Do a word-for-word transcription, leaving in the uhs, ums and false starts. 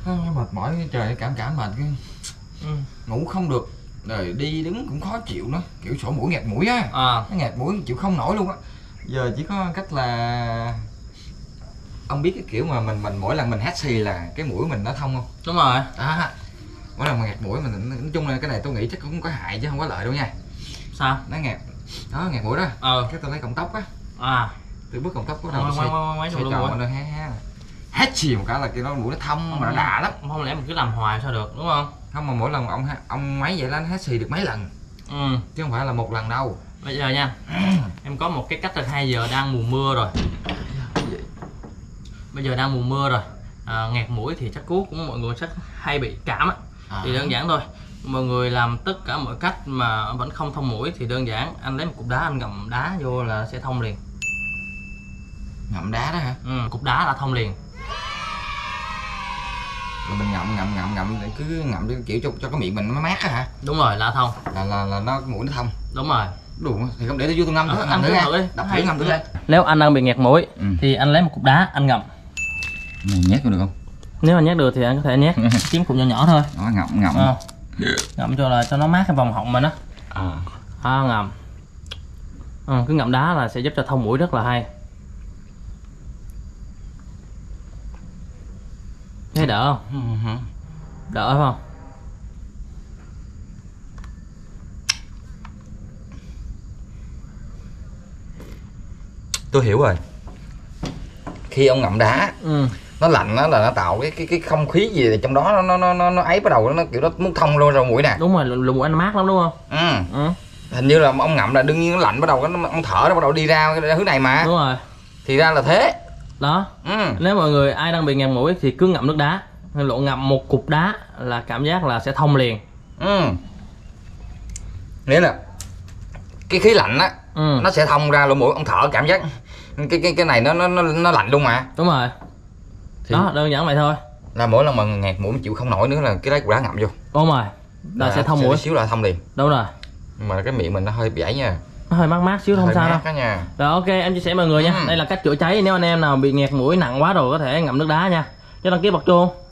Mệt mỏi trời, cảm cảm mệt cái ừ. Ngủ không được, rồi đi đứng cũng khó chịu nữa, kiểu sổ mũi nghẹt mũi á. À. Nó nghẹt mũi chịu không nổi luôn á. Giờ chỉ có cách là ông biết cái kiểu mà mình mình mỗi lần mình hắt xì là cái mũi mình nó thông không? Đúng rồi. Đó. Mỗi lần mà nghẹt mũi mình nói chung là cái này tôi nghĩ chắc cũng có hại chứ không có lợi đâu nha. Sao? Nó nghẹt. Đó, nghẹt mũi đó. Ờ. Cái tôi lấy cọng tóc á. À. Tôi bước cọng tóc có đầu xoay, xoay tròn nó hé hé. Hét xì một cái là cái nó mũi nó thông mà nó đã lắm. Không lẽ mình cứ làm hoài sao được, đúng không? Không, mà mỗi lần ông ông máy vậy là anh hét xì được mấy lần. Ừ. Chứ không phải là một lần đâu. Bây giờ nha, em có một cái cách là hai giờ đang mùa mưa rồi. Bây giờ đang mùa mưa rồi, à, nghẹt mũi thì chắc cú cũng mọi người chắc hay bị cảm á. À. Thì đơn giản thôi, mọi người làm tất cả mọi cách mà vẫn không thông mũi thì đơn giản anh lấy một cục đá anh ngậm đá vô là sẽ thông liền. Ngậm đá đó hả? Ừ, cục đá là thông liền. Rồi mình ngậm ngậm ngậm ngậm để cứ ngậm kiểu cho cho cái miệng mình nó mát á hả? Đúng rồi, là thông. Là là là nó mũi nó thông. Đúng rồi. Đủ thì không để tôi vô tôi ngâm thử, ngâm thử đi. Đập thử ngâm thử đi. Nếu anh đang bị nghẹt mũi ừ. thì anh lấy một cục đá anh ngậm. Này nhét vô được không? Nếu anh nhét được thì anh có thể nhét kiếm cục nhỏ nhỏ thôi. Đó, ngậm ngậm. À. Ngậm cho là cho nó mát cái vòng họng mình á. À. À, ngậm. À, cứ ngậm đá là sẽ giúp cho thông mũi rất là hay. Thấy đỡ không? Ừ. Đỡ không? Tôi hiểu rồi. Khi ông ngậm đá ừ. nó lạnh đó là nó tạo cái cái cái không khí gì trong đó nó nó nó nó ấy bắt đầu nó kiểu nó muốn thông luôn rồi mũi nè. Đúng rồi, lỗ mũi anh mát lắm đúng không? Ừ. ừ. Hình như là ông ngậm là đương nhiên nó lạnh bắt đầu nó ông thở nó bắt đầu đi ra cái hướng này mà. Đúng rồi. Thì ra là thế. Đó. Ừ. Nếu mọi người ai đang bị nghẹt mũi thì cứ ngậm nước đá. Lộ ngậm một cục đá là cảm giác là sẽ thông liền. Ừ. Nghĩa là cái khí lạnh á ừ. nó sẽ thông ra lỗ mũi, ông thở cảm giác cái cái cái này nó nó nó lạnh luôn mà. Đúng rồi. Thì đó, đơn giản vậy thôi. Là mỗi lần mà nghẹt mũi chịu không nổi nữa là cái lấy cục đá ngậm vô. Đúng rồi. Là, là sẽ thông mũi. Xíu là thông liền. Đúng rồi. Mà cái miệng mình nó hơi bể nha. Nó hơi mát mát xíu không sao đâu. Nha. Rồi ok, em chia sẻ mọi người nha. Ừ. Đây là cách chữa cháy nếu anh em nào bị nghẹt mũi nặng quá rồi có thể ngậm nước đá nha. Cho đăng ký bật chuông.